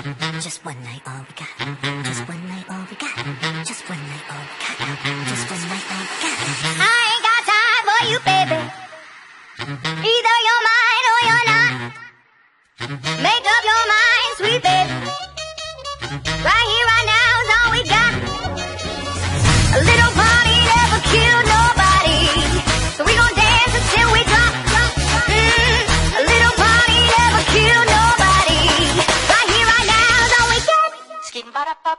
Just one night, all we got. Just one night, all we got. Just one night, all we got. Just one night, all we got. I ain't got time for you, baby. Either you're mine or you're not. Make up your mind, sweet baby. Right here, right now is all we got. A little party never killed nobody, so we gon' dance until we drop. A little party never killed nobody. Right here, right now is all we got. Skin ba-da-pop.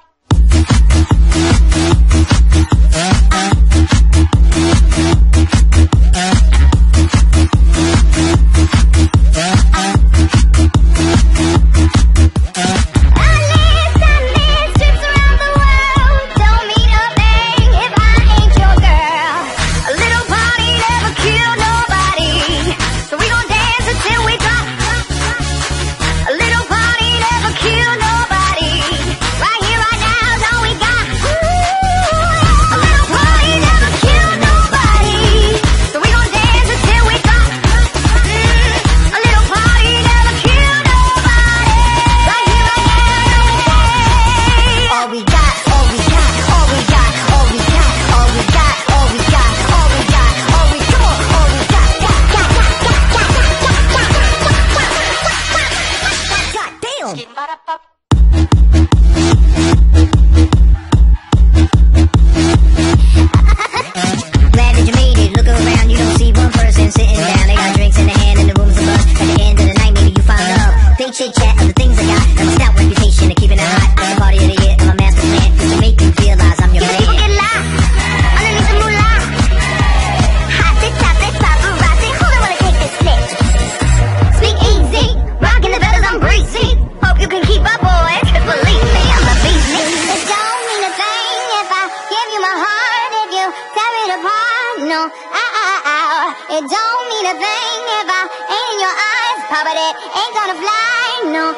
Chit-chat of the things I got, and my stout reputation of keeping it hot. I'm the party of the year, and my master plan is to make you realize I'm your man. People get lost underneath the moolah. Hot, they top, they paparazzi. Hold on while I take this sip. Speak easy, rocking the bells, I'm breezy. Hope you can keep up, boys, 'cause believe me, I'm a beast. It don't mean a thing if I give you my heart, if you tear it apart. No, it don't mean a thing if I ain't in your eyes, Papa, that ain't gonna fly. No,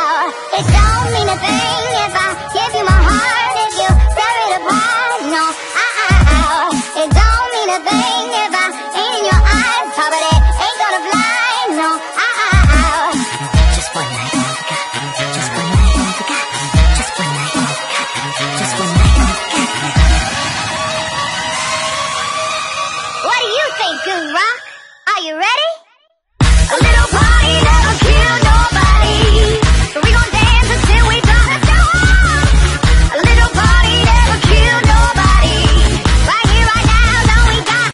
it don't mean a thing if I give you my heart, if you tear it apart. No.